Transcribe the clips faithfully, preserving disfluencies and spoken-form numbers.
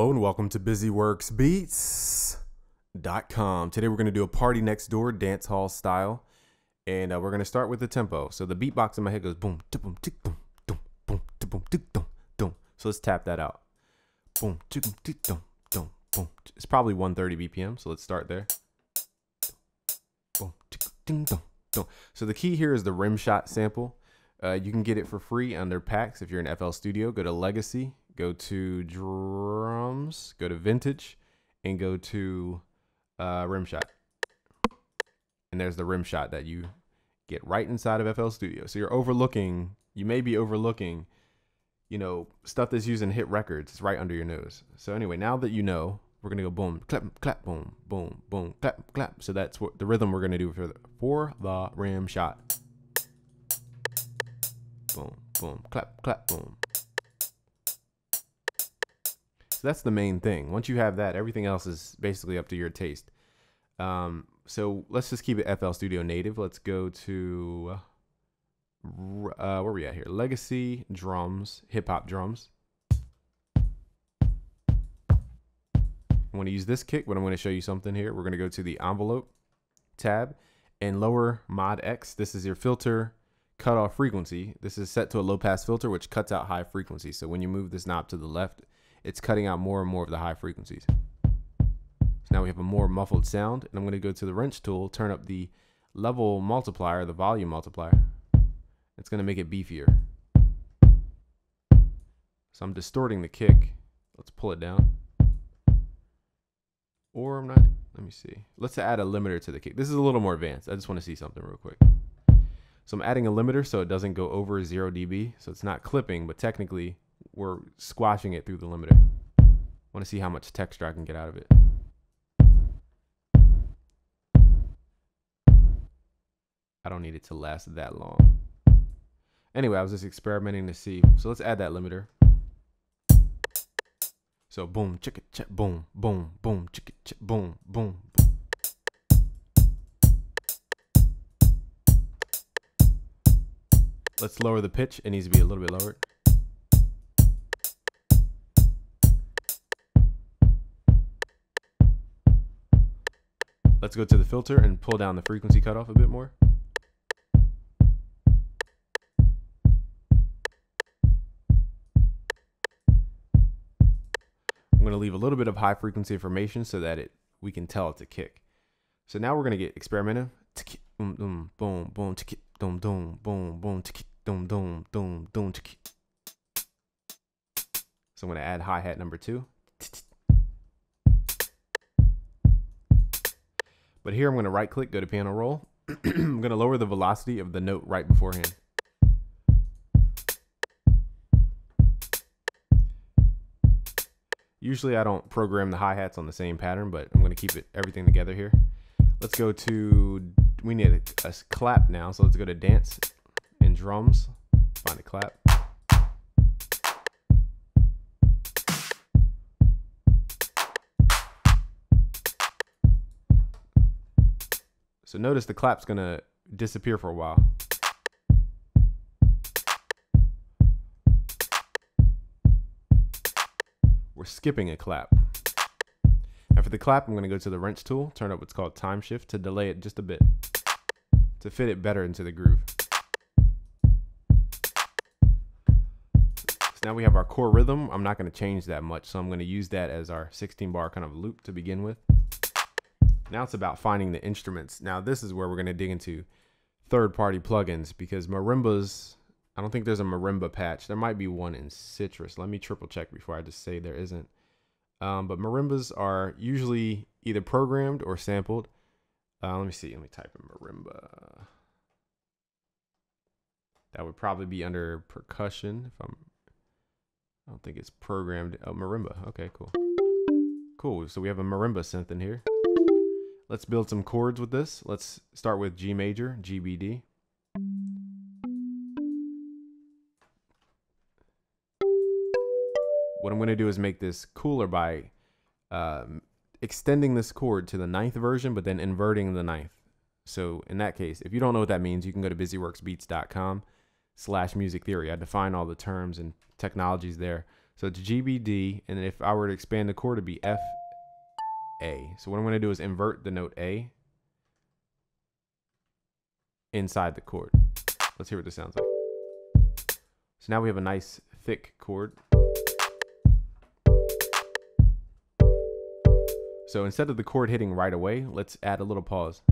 Hello and welcome to busy works beats dot com. Today we're going to do a Party Next Door dance hall style, and uh, we're going to start with the tempo. So the beatbox in my head goes boom, boom, tick, boom, boom, boom, boom, tick, boom, boom. So let's tap that out. Boom, tick, boom, tick, boom, boom, boom. It's probably one thirty B P M, so let's start there. Boom, tick, ding, dong, dong. So the key here is the rim shot sample. Uh, you can get it for free under packs if you're in F L Studio. Go to Legacy, go to Drums, go to Vintage, and go to uh, Rim Shot. And there's the rim shot that you get right inside of F L Studio. So you're overlooking, you may be overlooking, you know, stuff that's used in hit records. It's right under your nose. So anyway, now that you know, we're going to go boom, clap, clap, boom, boom, boom, clap, clap. So that's what the rhythm we're going to do for the, for the rim shot. Boom, boom, clap, clap, boom. So that's the main thing. Once you have that, everything else is basically up to your taste. Um, so let's just keep it F L Studio native. Let's go to, uh, where are we at here? Legacy, drums, hip hop drums. I'm going to use this kick, but I'm going to show you something here. We're going to go to the envelope tab and lower mod X. This is your filter cutoff frequency. This is set to a low pass filter, which cuts out high frequencies. So when you move this knob to the left, it's cutting out more and more of the high frequencies. So now we have a more muffled sound, and I'm going to go to the wrench tool, turn up the level multiplier, the volume multiplier. It's going to make it beefier. So I'm distorting the kick. Let's pull it down. Or I'm not, let me see. Let's add a limiter to the kick. This is a little more advanced. I just want to see something real quick. So I'm adding a limiter so it doesn't go over zero D B. So it's not clipping, but technically we're squashing it through the limiter. I want to see how much texture I can get out of it. I don't need it to last that long. Anyway, I was just experimenting to see. So let's add that limiter. So boom, chicka, check, boom, boom, boom, chicka, check, boom, boom, boom. Let's lower the pitch. It needs to be a little bit lowered. Let's go to the filter and pull down the frequency cutoff a bit more. I'm going to leave a little bit of high frequency information so that it we can tell it's a kick. So now we're going to get experimental. Boom, boom, boom, boom, boom, boom, boom, boom, boom, boom, boom, boom. So I'm going to add hi-hat number two. But here I'm going to right click, go to piano roll. I'm going to lower the velocity of the note right beforehand. Usually I don't program the hi-hats on the same pattern, but I'm going to keep it everything together here. Let's go to, we need a, a clap now. So let's go to dance and drums, find a clap. So notice the clap's gonna disappear for a while. We're skipping a clap. Now for the clap, I'm gonna go to the wrench tool, turn up what's called time shift to delay it just a bit, to fit it better into the groove. So now we have our core rhythm. I'm not gonna change that much, so I'm gonna use that as our sixteen bar kind of loop to begin with. Now it's about finding the instruments. Now this is where we're going to dig into third-party plugins, because marimbas, I don't think there's a marimba patch. There might be one in Citrus. Let me triple check before I just say there isn't. Um, but marimbas are usually either programmed or sampled. Uh, let me see. Let me type in marimba. That would probably be under percussion. If I'm, I don't think it's programmed. Oh, marimba. Okay, cool. Cool. So we have a marimba synth in here. Let's build some chords with this. Let's start with G major, G B D. What I'm going to do is make this cooler by um, extending this chord to the ninth version, but then inverting the ninth. So in that case, if you don't know what that means, you can go to busy works beats dot com slash music theory. I define all the terms and technologies there. So it's G B D, and if I were to expand the chord, it'd be F A. So what I'm going to do is invert the note A inside the chord. Let's hear what this sounds like. So now we have a nice thick chord. So instead of the chord hitting right away, let's add a little pause.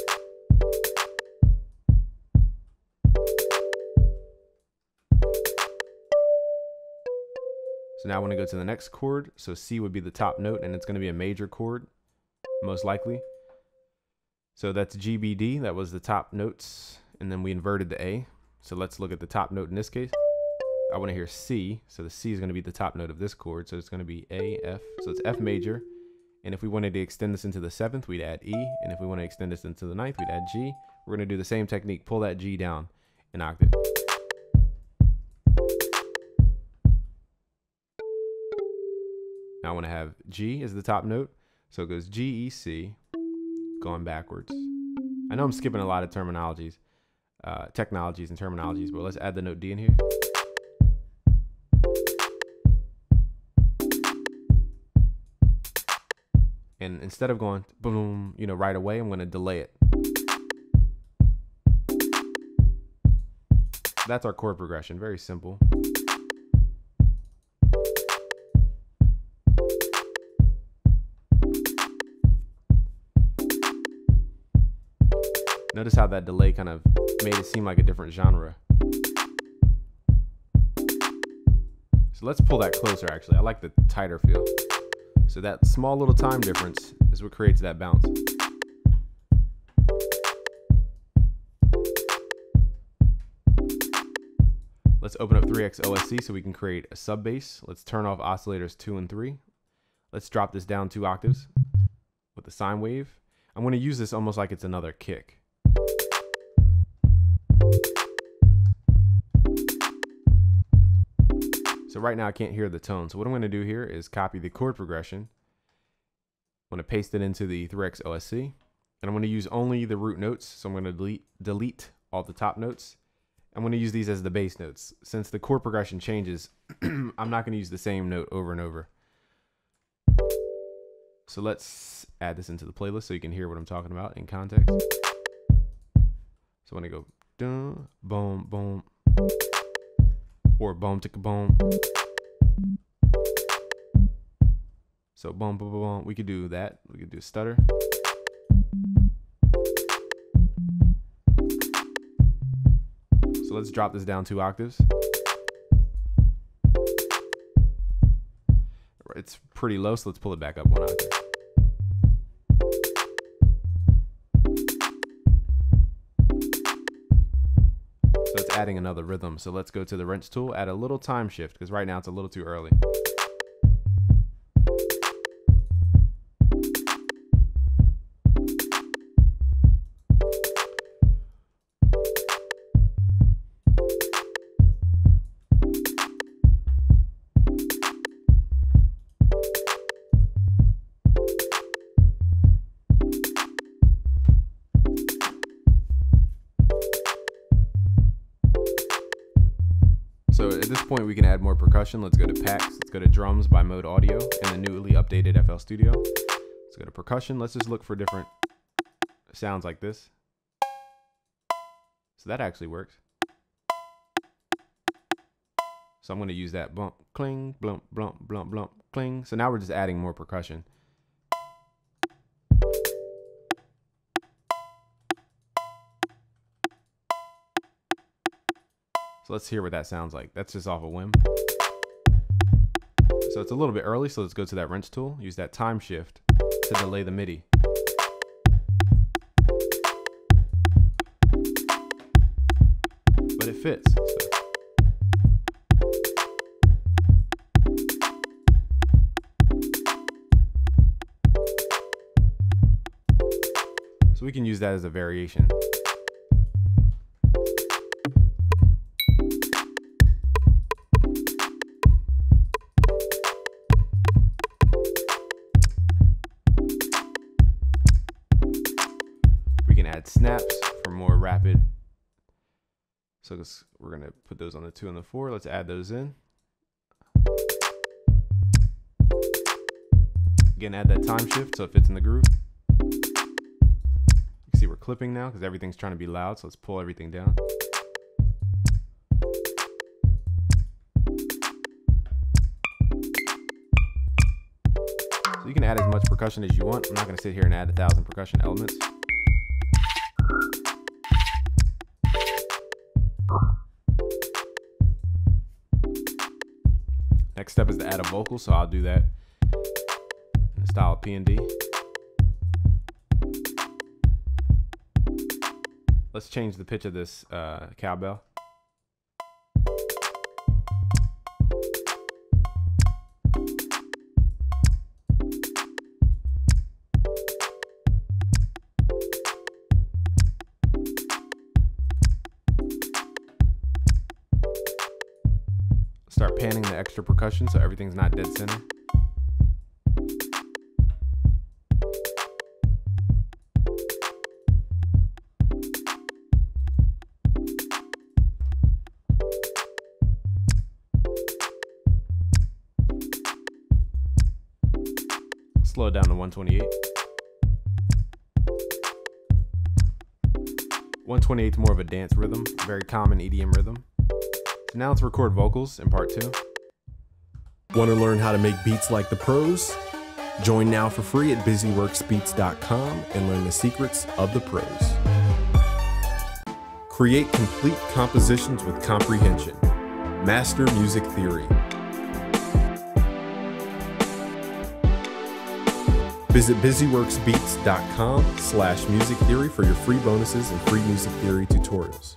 So now I want to go to the next chord. So C would be the top note, and it's going to be a major chord, most likely. So that's G B D. That was the top notes, and then we inverted the A. So let's look at the top note in this case. I want to hear C. So the C is going to be the top note of this chord. So it's going to be A, F. So it's F major. And if we wanted to extend this into the seventh, we'd add E. And if we want to extend this into the ninth, we'd add G. We're going to do the same technique. Pull that G down an octave. Now I want to have G as the top note. So it goes G, E, C, going backwards. I know I'm skipping a lot of terminologies, uh, technologies and terminologies, but let's add the note D in here. And instead of going boom, you know, right away, I'm going to delay it. That's our chord progression. Very simple. Notice how that delay kind of made it seem like a different genre. So let's pull that closer, actually. I like the tighter feel. So that small little time difference is what creates that bounce. Let's open up three X O S C so we can create a sub bass. Let's turn off oscillators two and three. Let's drop this down two octaves with a sine wave. I'm going to use this almost like it's another kick. So right now I can't hear the tone. So what I'm going to do here is copy the chord progression. I'm going to paste it into the three X O S C. And I'm going to use only the root notes. So I'm going to delete, delete all the top notes. I'm going to use these as the bass notes. Since the chord progression changes, I'm not going to use the same note over and over. So let's add this into the playlist so you can hear what I'm talking about in context. So when I go dun, boom, boom, or boom, ticka boom. So boom, boom, boom, boom. We could do that. We could do a stutter. So let's drop this down two octaves. It's pretty low, so let's pull it back up one octave. So it's adding another rhythm. So let's go to the wrench tool, add a little time shift, because right now it's a little too early. So at this point we can add more percussion. Let's go to packs. Let's go to drums by Mode Audio and the newly updated F L Studio. Let's go to percussion. Let's just look for different sounds like this. So that actually works. So I'm going to use that bump, cling, blump, blump, blump, blump, cling. So now we're just adding more percussion. So let's hear what that sounds like. That's just off a whim. So it's a little bit early, so let's go to that wrench tool. Use that time shift to delay the MIDI. But it fits. So. So we can use that as a variation. Add snaps for more rapid. So this, we're going to put those on the two and the four. Let's add those in. Again, add that time shift so it fits in the groove. You can see we're clipping now because everything's trying to be loud, so let's pull everything down. So you can add as much percussion as you want. I'm not going to sit here and add a thousand percussion elements. Next step is to add a vocal, so I'll do that in the style of P and D. Let's change the pitch of this uh, cowbell. Start panning the extra percussion so everything's not dead center. Slow it down to one twenty-eight. one twenty-eight is more of a dance rhythm, very common E D M rhythm. So now let's record vocals in part two. Want to learn how to make beats like the pros? Join now for free at busy works beats dot com and learn the secrets of the pros. Create complete compositions with comprehension. Master music theory. Visit busy works beats dot com slash music theory for your free bonuses and free music theory tutorials.